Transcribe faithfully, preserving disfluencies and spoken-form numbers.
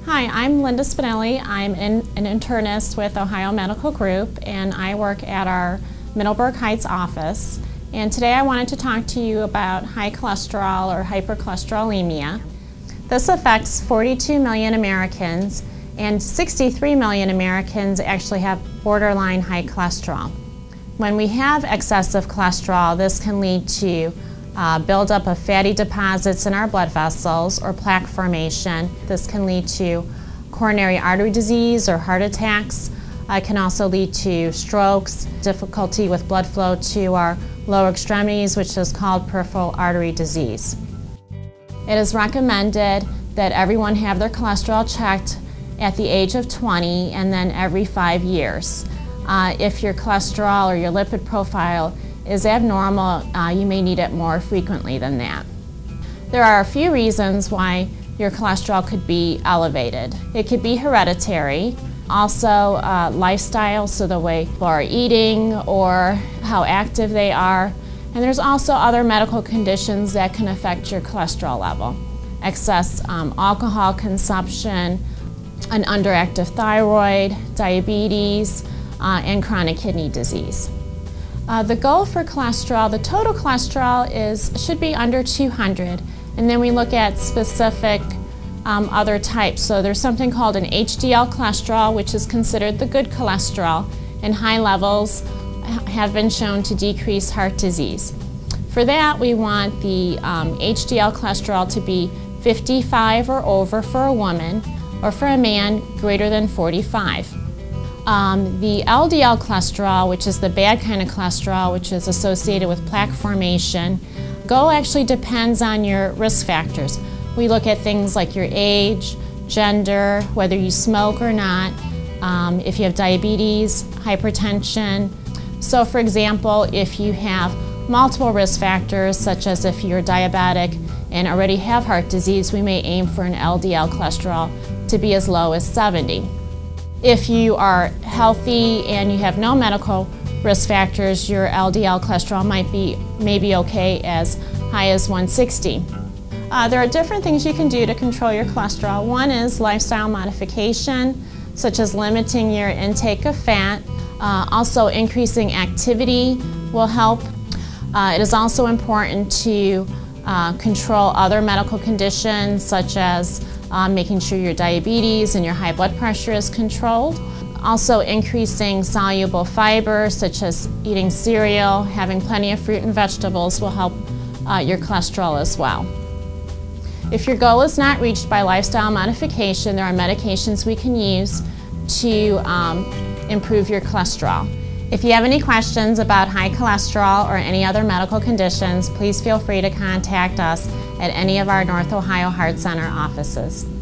Hi, I'm Linda Spinelli. I'm in, an internist with Ohio Medical Group, and I work at our Middleburg Heights office. And today I wanted to talk to you about high cholesterol or hypercholesterolemia. This affects forty-two million Americans, and sixty-three million Americans actually have borderline high cholesterol. When we have excessive cholesterol, this can lead to uh, buildup of fatty deposits in our blood vessels or plaque formation. This can lead to coronary artery disease or heart attacks. Uh, it can also lead to strokes, difficulty with blood flow to our lower extremities, which is called peripheral artery disease. It is recommended that everyone have their cholesterol checked at the age of twenty and then every five years. Uh, if your cholesterol or your lipid profile is abnormal, uh, you may need it more frequently than that. There are a few reasons why your cholesterol could be elevated. It could be hereditary, also uh, lifestyle, so the way people are eating or how active they are. And there's also other medical conditions that can affect your cholesterol level. Excess um, alcohol consumption, an underactive thyroid, diabetes, uh, and chronic kidney disease. Uh, the goal for cholesterol, the total cholesterol is should be under two hundred, and then we look at specific um, other types. So there's something called an H D L cholesterol, which is considered the good cholesterol, and high levels have been shown to decrease heart disease. For that, we want the um, H D L cholesterol to be fifty-five or over for a woman, or for a man greater than forty-five. Um, the L D L cholesterol, which is the bad kind of cholesterol, which is associated with plaque formation, goal actually depends on your risk factors. We look at things like your age, gender, whether you smoke or not, um, if you have diabetes, hypertension. So for example, if you have multiple risk factors, such as if you're diabetic and already have heart disease, we may aim for an L D L cholesterol to be as low as seventy. If you are healthy and you have no medical risk factors, your L D L cholesterol might be maybe okay as high as one sixty. Uh, there are different things you can do to control your cholesterol. One is lifestyle modification, such as limiting your intake of fat. Uh, also, increasing activity will help. Uh, it is also important to uh, control other medical conditions, such as uh, making sure your diabetes and your high blood pressure is controlled. Also, increasing soluble fiber, such as eating cereal, having plenty of fruit and vegetables will help uh, your cholesterol as well. If your goal is not reached by lifestyle modification, there are medications we can use to um, improve your cholesterol. If you have any questions about high cholesterol or any other medical conditions, please feel free to contact us at any of our North Ohio Heart Center offices.